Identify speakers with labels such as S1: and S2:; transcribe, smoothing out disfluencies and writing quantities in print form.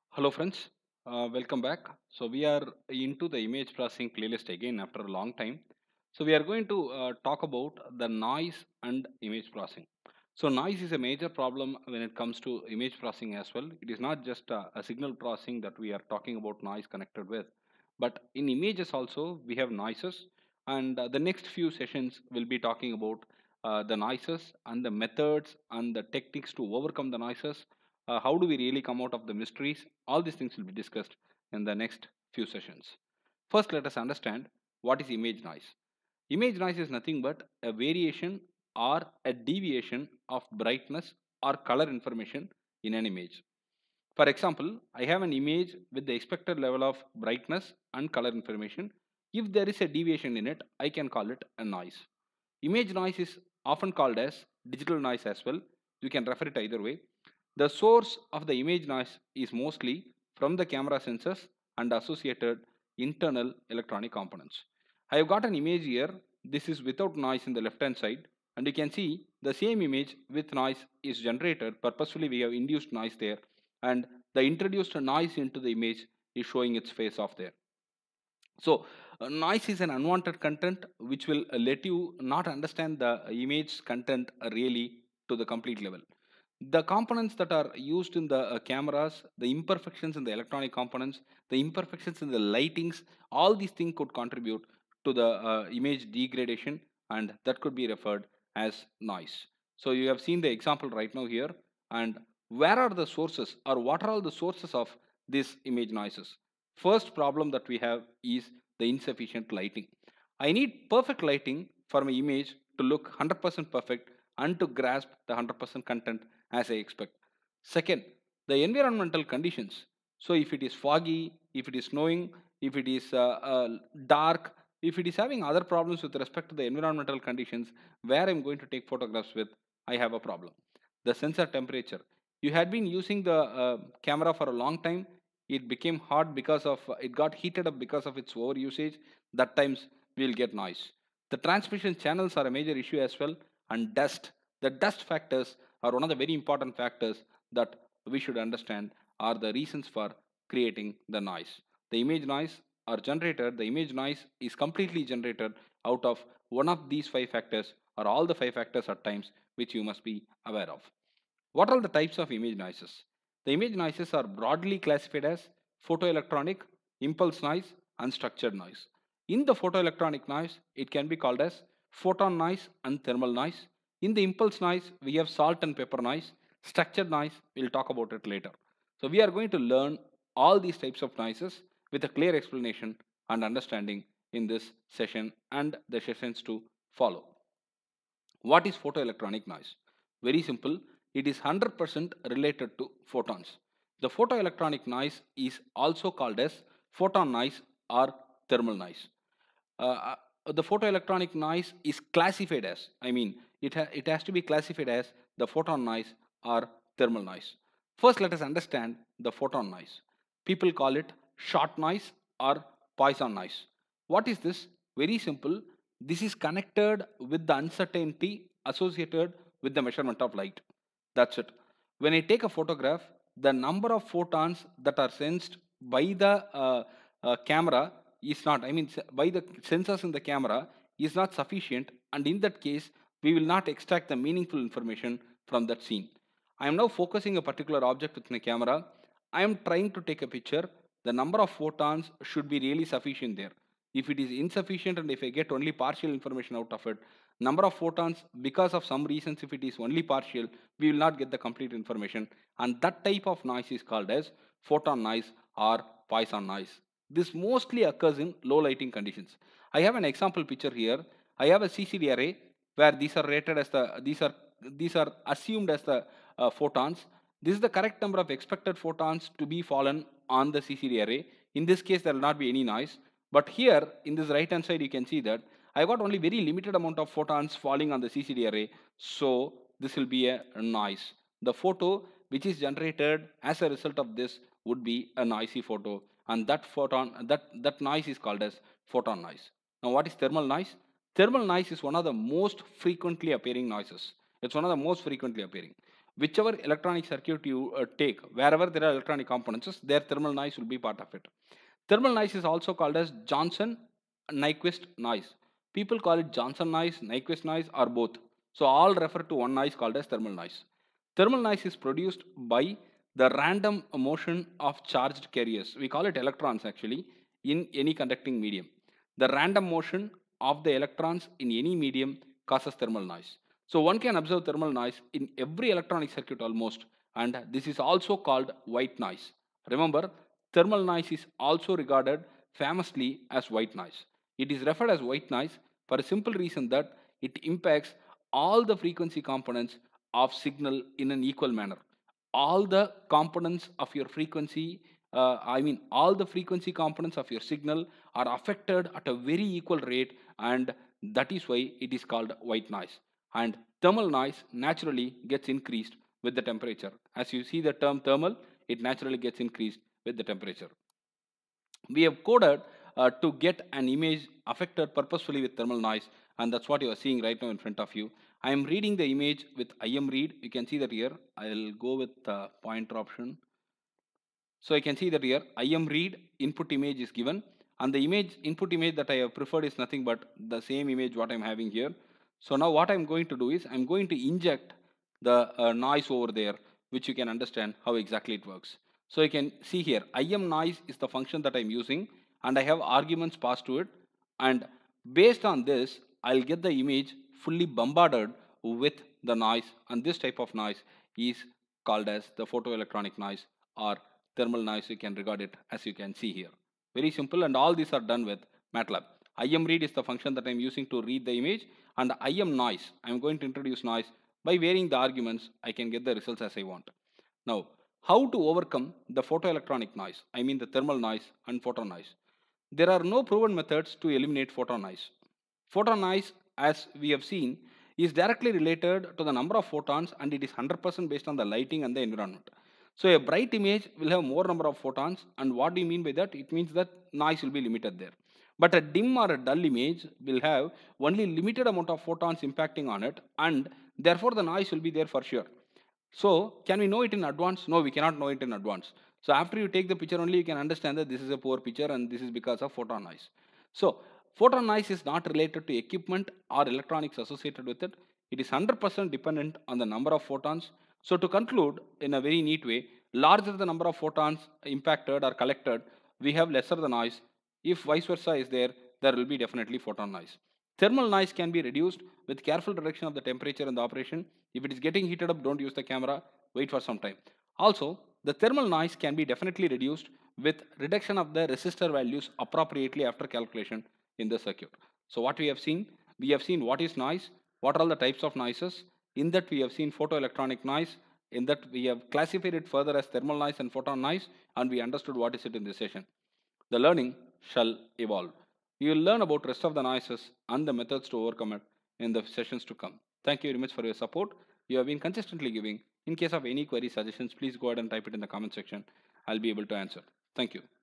S1: Hello friends, welcome back. So we are into the image processing playlist again after a long time. So we are going to talk about the noise and image processing. So noise is a major problem when it comes to image processing as well. It is not just a signal processing that we are talking about noise connected with, but in images also we have noises. And the next few sessions will be talking about the noises and the methods and the techniques to overcome the noises. How do we really come out of the mysteries? All these things will be discussed in the next few sessions. First, let us understand what is image noise. Image noise is nothing but a variation or a deviation of brightness or color information in an image. For example, I have an image with the expected level of brightness and color information. If there is a deviation in it, I can call it a noise. Image noise is often called as digital noise as well. You can refer it either way. The source of the image noise is mostly from the camera sensors and associated internal electronic components. I have got an image here. This is without noise in the left hand side, and you can see the same image with noise is generated. Purposefully, we have induced noise there, and the introduced noise into the image is showing its face off there. So, noise is an unwanted content which will let you not understand the image content really to the complete level. The components that are used in the cameras, the imperfections in the electronic components, the imperfections in the lightings, all these things could contribute to the image degradation, and that could be referred as noise. So, you have seen the example right now here, and where are the sources or what are all the sources of these image noises? First problem that we have is the insufficient lighting. I need perfect lighting for my image to look 100% perfect and to grasp the 100% content as I expect. Second, the environmental conditions. So if it is foggy, if it is snowing, if it is dark, if it is having other problems with respect to the environmental conditions where I'm going to take photographs with, I have a problem. The sensor temperature. You had been using the camera for a long time. It became hot because of it got heated up because of its over usage. That times we'll get noise. The transmission channels are a major issue as well, and dust. The dust factors are one of the very important factors that we should understand are the reasons for creating the noise. The image noise are generated, the image noise is completely generated out of one of these five factors or all the five factors at times which you must be aware of. What are the types of image noises? The image noises are broadly classified as photoelectronic, impulse noise, and structured noise. In the photoelectronic noise, it can be called as photon noise and thermal noise. In the impulse noise, we have salt and pepper noise. Structured noise, we'll talk about it later. So, we are going to learn all these types of noises with a clear explanation and understanding in this session and the sessions to follow. What is photoelectronic noise? Very simple. It is 100% related to photons. The photoelectronic noise is also called as photon noise or thermal noise. Uh, the photoelectronic noise is classified as, it has to be classified as the photon noise or thermal noise. First, let us understand the photon noise. People call it short noise or Poisson noise. What is this? Very simple. This is connected with the uncertainty associated with the measurement of light. That's it. When I take a photograph, the number of photons that are sensed by the camera is not, by the sensors in the camera is not sufficient, and in that case, we will not extract the meaningful information from that scene. I am now focusing a particular object with my camera. I am trying to take a picture. The number of photons should be really sufficient there. If it is insufficient and if I get only partial information out of it, number of photons, because of some reasons, if it is only partial, we will not get the complete information. And that type of noise is called as photon noise or Poisson noise. This mostly occurs in low lighting conditions. I have an example picture here. I have a CCD array where these are rated as these are assumed as the photons. This is the correct number of expected photons to be fallen on the CCD array. In this case, there will not be any noise. But here, in this right hand side, you can see that I got only very limited amount of photons falling on the CCD array. So this will be a noise. The photo which is generated as a result of this would be a noisy photo, and that noise is called as photon noise. Now, what is thermal noise? Thermal noise is one of the most frequently appearing noises. It's one of the most frequently appearing. whichever electronic circuit you take, wherever there are electronic components, their thermal noise will be part of it. Thermal noise is also called as Johnson-Nyquist noise. People call it Johnson noise, Nyquist noise, or both. So all refer to one noise called as thermal noise. Thermal noise is produced by the random motion of charged carriers. We call it electrons actually in any conducting medium. The random motion of the electrons in any medium causes thermal noise. So one can observe thermal noise in every electronic circuit almost, and this is also called white noise. Remember, thermal noise is also regarded famously as white noise. It is referred as white noise for a simple reason that it impacts all the frequency components of signal in an equal manner. All the components of your frequency, all the frequency components of your signal are affected at a very equal rate, and that is why it is called white noise. And thermal noise naturally gets increased with the temperature. As you see the term thermal, it naturally gets increased with the temperature. We have coded to get an image affected purposefully with thermal noise, and that's what you are seeing right now in front of you. I am reading the image with IM-read. You can see that here. I'll go with pointer option. So I can see that here IM-read input image is given, and the input image that I have preferred is nothing but the same image what I'm having here. So now what I'm going to do is I'm going to inject the noise over there, which you can understand how exactly it works. So you can see here IM noise is the function that I'm using, and I have arguments passed to it, and based on this I'll get the image fully bombarded with the noise, and this type of noise is called as the photoelectronic noise or thermal noise. You can regard it as you can see here. Very simple, and all these are done with MATLAB. IM-read is the function that I'm using to read the image, and IM noise, I'm going to introduce noise. By varying the arguments, I can get the results as I want. Now, how to overcome the photoelectronic noise, I mean the thermal noise and photon noise? There are no proven methods to eliminate photon noise. Photon noise, as we have seen, is directly related to the number of photons, and it is 100% based on the lighting and the environment. So a bright image will have more number of photons, and what do you mean by that? It means that noise will be limited there. But a dim or a dull image will have only limited amount of photons impacting on it, and therefore the noise will be there for sure. So can we know it in advance? No, we cannot know it in advance. So after you take the picture only, you can understand that this is a poor picture and this is because of photon noise. So photon noise is not related to equipment or electronics associated with it. It is 100% dependent on the number of photons. So to conclude in a very neat way, larger the number of photons impacted or collected, we have lesser the noise. If vice versa is there, there will be definitely photon noise. Thermal noise can be reduced with careful reduction of the temperature and the operation. If it is getting heated up, don't use the camera, wait for some time. Also, the thermal noise can be definitely reduced with reduction of the resistor values appropriately after calculation in the circuit. So what we have seen what is noise, what are all the types of noises. In that we have seen photoelectronic noise, in that we have classified it further as thermal noise and photon noise, and we understood what is it in this session. The learning shall evolve. You will learn about rest of the noises and the methods to overcome it in the sessions to come. Thank you very much for your support. You have been consistently giving. In case of any query suggestions, please go ahead and type it in the comment section. I'll be able to answer. Thank you.